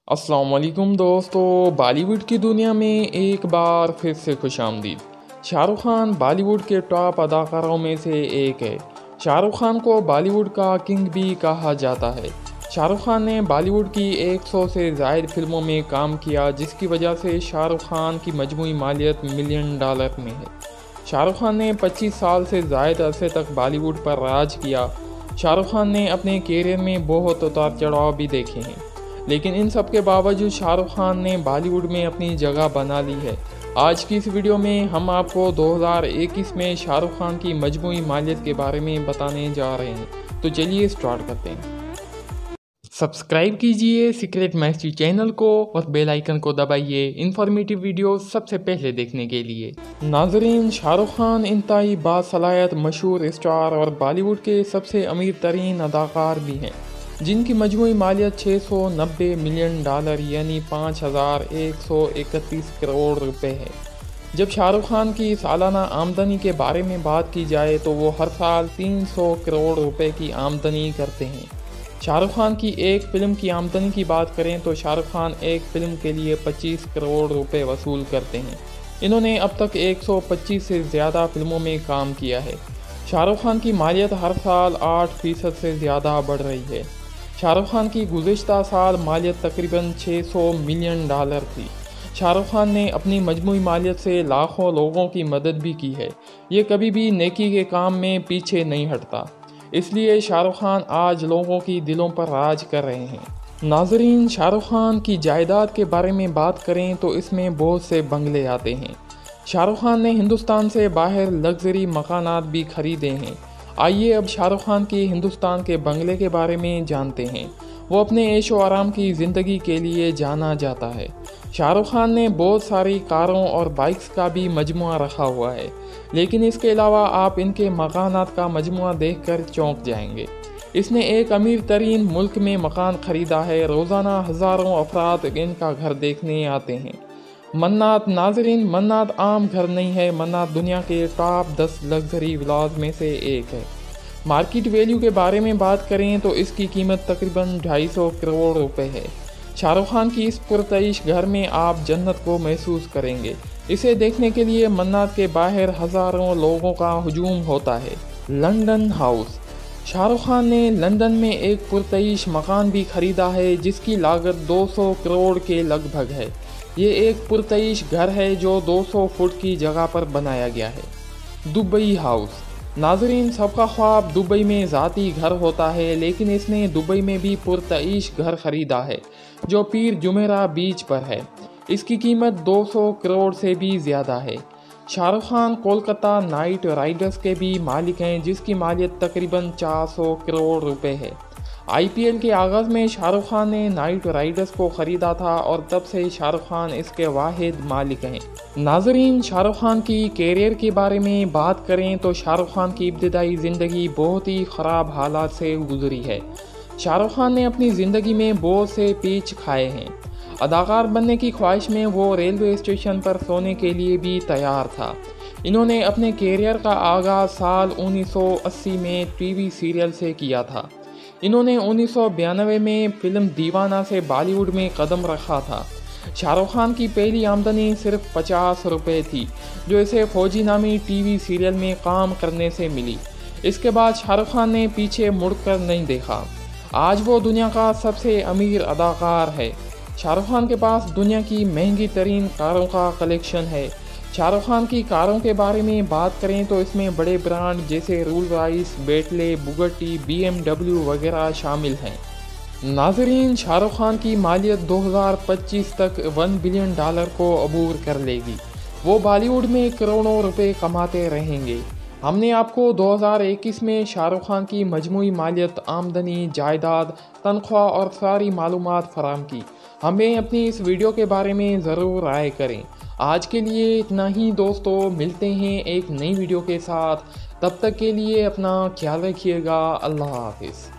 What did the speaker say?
अस्सलाम वालेकुम दोस्तों, बॉलीवुड की दुनिया में एक बार फिर से खुशामदीद। शाहरुख खान बॉलीवुड के टॉप अदाकारों में से एक है। शाहरुख खान को बॉलीवुड का किंग भी कहा जाता है। शाहरुख खान ने बॉलीवुड की 100 से ज़ायद फिल्मों में काम किया, जिसकी वजह से शाहरुख खान की मजमूई मालियत $1 मिलियन में है। शाहरुख खान ने 25 साल से ज़ायद अरसे तक बॉलीवुड पर राज किया। शाहरुख खान ने अपने कैरियर में बहुत उतार चढ़ाव भी देखे हैं, लेकिन इन सब के बावजूद शाहरुख खान ने बॉलीवुड में अपनी जगह बना ली है। आज की इस वीडियो में हम आपको 2021 में शाहरुख खान की मजमूई मालियत के बारे में बताने जा रहे हैं। तो चलिए स्टार्ट करते हैं। सब्सक्राइब कीजिए सीक्रेट मैस्ट्री चैनल को और बेल आइकन को दबाइए इंफॉर्मेटिव वीडियो सबसे पहले देखने के लिए। नाजरीन, शाहरुख खान इंतहाई बासलाहियत मशहूर स्टार और बॉलीवुड के सबसे अमीर तरीन अदाकार भी हैं, जिनकी मजमूई मालियत $690 मिलियन यानी 5,131 करोड़ रुपए है। जब शाहरुख खान की सालाना आमदनी के बारे में बात की जाए तो वो हर साल 300 करोड़ रुपए की आमदनी करते हैं। शाहरुख खान की एक फ़िल्म की आमदनी की बात करें तो शाहरुख खान एक फ़िल्म के लिए 25 करोड़ रुपए वसूल करते हैं। इन्होंने अब तक 125 से ज़्यादा फिल्मों में काम किया है। शाहरुख खान की मालियत हर साल 8% से ज़्यादा बढ़ रही है। शाहरुख खान की गुज़िश्ता साल मालियत तकरीबन $600 मिलियन थी। शाहरुख खान ने अपनी मजमूई मालियत से लाखों लोगों की मदद भी की है। ये कभी भी नेकी के काम में पीछे नहीं हटता, इसलिए शाहरुख खान आज लोगों की दिलों पर राज कर रहे हैं। नाजरीन, शाहरुख खान की जायदाद के बारे में बात करें तो इसमें बहुत से बंगले आते हैं। शाहरुख खान ने हिंदुस्तान से बाहर लग्जरी मकानात भी खरीदे हैं। आइए अब शाहरुख खान की हिंदुस्तान के बंगले के बारे में जानते हैं। वो अपने ऐशो आराम की ज़िंदगी के लिए जाना जाता है। शाहरुख खान ने बहुत सारी कारों और बाइक्स का भी मजमुआ रखा हुआ है, लेकिन इसके अलावा आप इनके मकानात का मजमुआ देखकर चौंक जाएंगे। इसने एक अमीर तरीन मुल्क में मकान ख़रीदा है। रोज़ाना हज़ारों अफराद इनका घर देखने आते हैं। मन्नात। नाजरीन, मन्नात आम घर नहीं है। मन्नात दुनिया के टॉप 10 लग्जरी विलाज में से एक है। मार्केट वैल्यू के बारे में बात करें तो इसकी कीमत तकरीबन 250 करोड़ रुपए है। शाहरुख खान की इस पुरतईश घर में आप जन्नत को महसूस करेंगे। इसे देखने के लिए मन्नात के बाहर हज़ारों लोगों का हुजूम होता है। London house. शाहरुख खान ने लंदन में एक पुरतईश मकान भी खरीदा है, जिसकी लागत 200 करोड़ के लगभग है। ये एक पुरतईश घर है जो 200 फुट की जगह पर बनाया गया है। Dubai house. नाजरीन, सबका ख्वाब दुबई में ज़ाती घर होता है, लेकिन इसने दुबई में भी पुरतईश घर खरीदा है जो पीर जुमेरा बीच पर है। इसकी कीमत 200 करोड़ से भी ज़्यादा है। शाहरुख खान कोलकाता नाइट राइडर्स के भी मालिक हैं, जिसकी मालियत तकरीबन 400 करोड़ रुपए है। IPL के आगाज़ में शाहरुख खान ने नाइट राइडर्स को ख़रीदा था और तब से शाहरुख खान इसके वाहिद मालिक हैं। नाजरीन, शाहरुख खान की कैरियर के बारे में बात करें तो शाहरुख खान की इब्तिदाई ज़िंदगी बहुत ही ख़राब हालात से गुजरी है। शाहरुख खान ने अपनी ज़िंदगी में बहुत से पेच खाए हैं। अदाकार बनने की ख्वाहिश में वो रेलवे स्टेशन पर सोने के लिए भी तैयार था। इन्होंने अपने कैरियर का आगाज़ साल 1980 में टीवी सीरियल से किया था। इन्होंने 1992 में फिल्म दीवाना से बॉलीवुड में कदम रखा था। शाहरुख खान की पहली आमदनी सिर्फ 50 रुपये थी, जो इसे फौजी नामी टीवी सीरियल में काम करने से मिली। इसके बाद शाहरुख खान ने पीछे मुड़कर नहीं देखा। आज वो दुनिया का सबसे अमीर अदाकार है। शाहरुख खान के पास दुनिया की महंगी तरीन कारों का कलेक्शन है। शाहरुख खान की कारों के बारे में बात करें तो इसमें बड़े ब्रांड जैसे Rolls Royce, Bentley, Bugatti, BMW वगैरह शामिल हैं। नाजरीन, शाहरुख खान की मालियत 2025 तक $1 बिलियन को अबूर कर लेगी। वो बॉलीवुड में करोड़ों रुपए कमाते रहेंगे। हमने आपको 2021 में शाहरुख खान की मजमूई मालियत, आमदनी, जायदाद, तनख्वाह और सारी मालूमात फराहम की। हमें अपनी इस वीडियो के बारे में ज़रूर राय करें। आज के लिए इतना ही दोस्तों, मिलते हैं एक नई वीडियो के साथ। तब तक के लिए अपना ख्याल रखिएगा। अल्लाह हाफिज़।